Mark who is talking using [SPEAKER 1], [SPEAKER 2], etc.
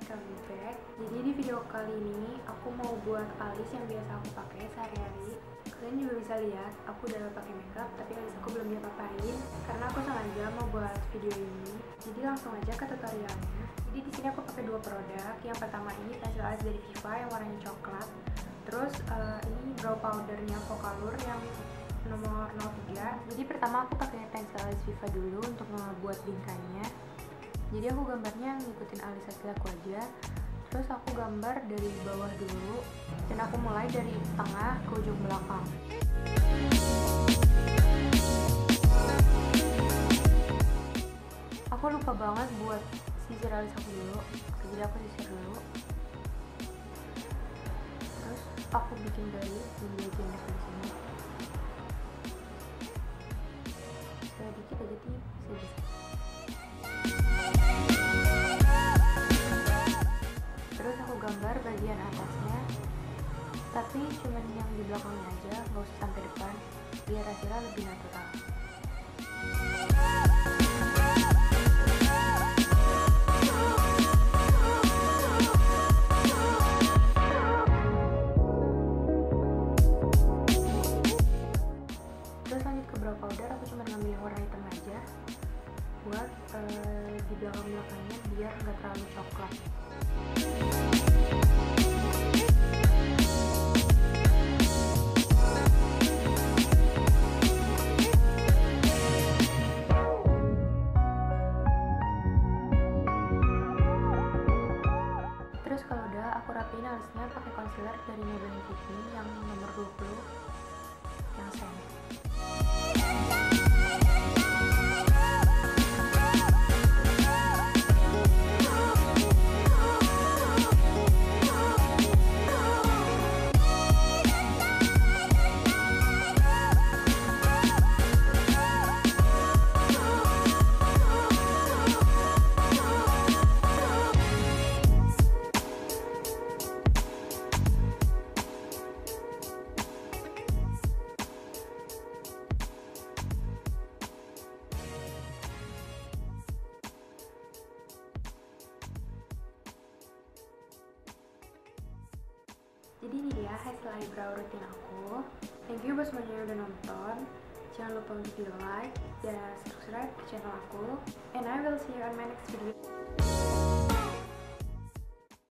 [SPEAKER 1] welcome back. Jadi di video kali ini aku mau buat alis yang biasa aku pakai sehari-hari. Kalian juga bisa lihat aku udah pakai makeup, tapi alis aku belum diapa-apain karena aku sengaja mau buat video ini. Jadi langsung aja ke tutorialnya. Jadi di sini aku pakai dua produk. Yang pertama ini pensil alis dari Viva yang warnanya coklat. Terus ini brow powdernya Focallure yang nomor 03. Jadi pertama aku pakai pensil alis Viva dulu untuk membuat bingkainya. Jadi aku gambarnya ngikutin alis aku aja. Terus aku gambar dari bawah dulu dan aku mulai dari tengah ke ujung belakang. Aku lupa banget buat sisir alis aku dulu. Jadi aku sisir dulu. Terus aku bikin garis di bagian depan sini. Sedikit aja tipis. Terus aku gambar bagian atasnya, tapi cuman yang di belakangnya aja, nggak usah sampai depan, biar hasilnya lebih natural. Terus lanjut ke brow powder, aku cuma ngambil warna hitam aja buat di belakang-belakangnya biar nggak terlalu coklat. Terus kalau udah, aku rapiin alisnya pakai concealer dari Maybelline Fit Me yang nomor 20 yang Sand. Jadi ini dia hasil eyebrow rutin aku. Thank you buat semuanya yang udah nonton. Jangan lupa untuk di like dan subscribe ke channel aku. And I will see you on my next video.